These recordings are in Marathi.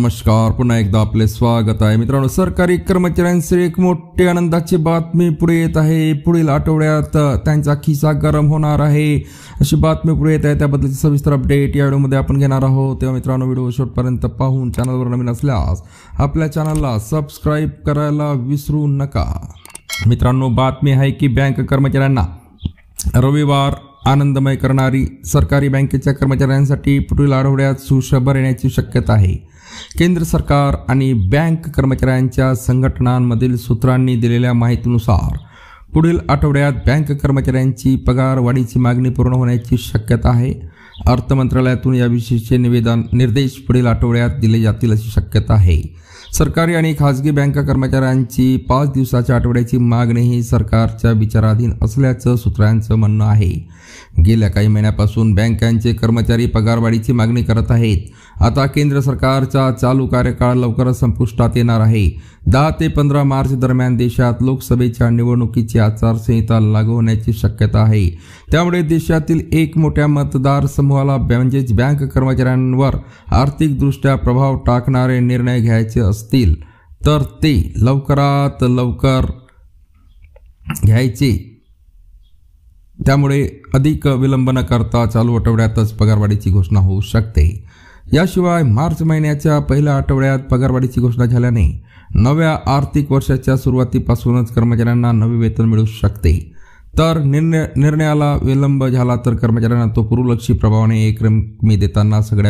नमस्कार, पुन्हा एकदा आपले स्वागत आहे मित्रांनो। सरकारी कर्मचाऱ्यांची एक मोठी आनंदाची बातमी पुढे येत आहे। पुढील आठवड्यात त्यांचा खिसा गरम होणार आहे अशी बातमी पुढे येत आहे। त्याबद्दलची सविस्तर अपडेट या व्हिडिओमध्ये आपण घेणार आहोत। तेव्हा मित्रांनो, व्हिडिओ शेवटपर्यंत पाहून चॅनलवर नवीन असल्यास आपल्या चॅनलला सबस्क्राइब करायला विसरू नका। मित्रांनो, बातमी आहे की बँक कर्मचाऱ्यांना रविवार आनंदमय करणारी सरकारी बँकेच्या कर्मचाऱ्यांसाठी पुढील आठवड्यात सुशबर येण्याची शक्यता आहे। केंद्र सरकार आणि बँक कर्मचाऱ्यांच्या संघटनांमधील सूत्रांनी दिलेल्या माहितीनुसार पुढील आठवड्यात बँक कर्मचाऱ्यांची पगार वाढीची मागणी पूर्ण होण्याची शक्यता आहे। अर्थ मंत्रालयातून याविषयीचे निर्देश पुढील आठवड्यात दिले जातील अशी शक्यता आहे। सरकारी आणि खासगी बँक कर्मचाऱ्यांची 5 दिवसाच्या आठवड्याची मागणीही सरकारच्या विचाराधीन असल्याचं सूत्रांचं म्हणणं आहे। गेल्या काही महिन्यापासून बँकांचे कर्मचारी पगारवाढीची मागणी करत आहेत। आता केंद्र सरकारचा चालू कार्यकाळ लवकरच संपुष्टात येणार आहे। 10 ते 15 मार्च दरम्यान देशात लोकसभेच्या निवडणुकीची आचारसंहिता लागू होण्याची शक्यता आहे। त्यामुळे देशातील एक मोठ्या मतदारसमूहाला म्हणजेच बँक कर्मचाऱ्यांवर आर्थिकदृष्ट्या प्रभाव टाकणारे निर्णय घ्यायचे असतील तर ते लवकरात लवकर घ्यायचे। त्यामुळे अधिक विलंब न करता चालू आठवड्यातच पगारवाढीची घोषणा होऊ शकते। याशिवाय मार्च महिन्याच्या पहिल्या आठवड्यात पगारवाढीची घोषणा झाल्याने नव्या आर्थिक वर्षाच्या सुरुवातीपासूनच कर्मचाऱ्यांना नवे वेतन मिळू शकते। तर निर्णयाला विलंब झाला तर कर्मचाऱ्यांना तो पूर्वलक्षी प्रभावाने एकरकमी देताना सगळ्या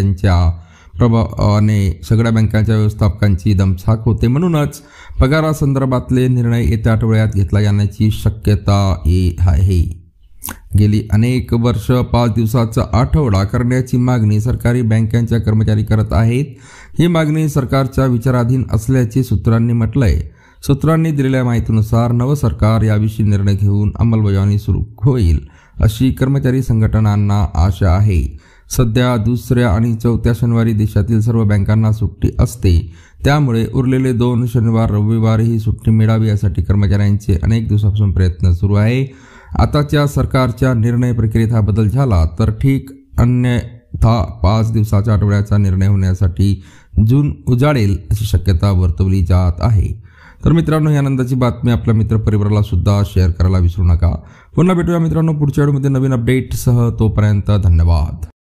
बँकांच्या व्यवस्थापकांची दमछाक होते। म्हणूनच पगारासंदर्भातले निर्णय येत्या आठवड्यात घेतला जाण्याची शक्यता आहे। गेली अनेक वर्ष 5 दिवसाचा आठवडा करण्याची मागणी सरकारी बँकांच्या कर्मचारी करत आहेत। ही मागणी सरकारच्या विचाराधीन असल्याचे सूत्रांनी म्हटलंय। सूत्रांनी दिलेल्या माहितीनुसार नवं सरकार याविषयी निर्णय घेऊन अंमलबजावणी सुरू होईल अशी कर्मचारी संघटनांना आशा आहे। सध्या दुसऱ्या आणि चौथ्या शनिवारी देशातील सर्व बँकांना सुट्टी असते। त्यामुळे उरलेले 2 शनिवार रविवारही सुट्टी मिळावी यासाठी कर्मचाऱ्यांचे अनेक दिवसापासून प्रयत्न सुरू आहे। आताच्या सरकारच्या निर्णय प्रक्रियेत हा बदल झाला तर ठीक, अन्यथा 5 दिवसाच्या आठवड्याचा निर्णय होण्यासाठी जून उजाडेल अशी शक्यता वर्तवली जात आहे। तर मित्रांनो, ही आनंदाची बातमी आपल्या मित्रपरिवाराला सुद्धा शेअर करायला विसरू नका। पुन्हा भेटूया मित्रांनो पुढच्या व्हिडिओमध्ये नवीन अपडेटसह। तोपर्यंत धन्यवाद।